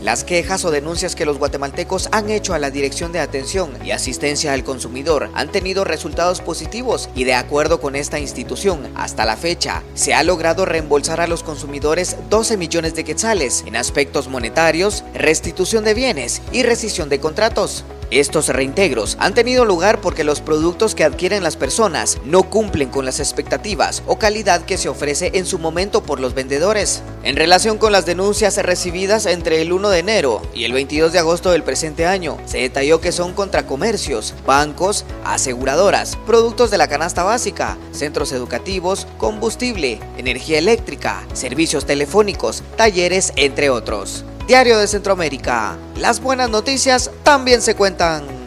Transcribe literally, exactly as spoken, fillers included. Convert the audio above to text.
las quejas o denuncias que los guatemaltecos han hecho a la Dirección de Atención y Asistencia al Consumidor han tenido resultados positivos y de acuerdo con esta institución, hasta la fecha, se ha logrado reembolsar a los consumidores doce millones de quetzales en aspectos monetarios, restitución de bienes y rescisión de contratos. Estos reintegros han tenido lugar porque los productos que adquieren las personas no cumplen con las expectativas o calidad que se ofrece en su momento por los vendedores. En relación con las denuncias recibidas entre el primero de enero y el veintidós de agosto del presente año, se detalló que son contra comercios, bancos, aseguradoras, productos de la canasta básica, centros educativos, combustible, energía eléctrica, servicios telefónicos, talleres, entre otros. Diario de Centroamérica, las buenas noticias también se cuentan.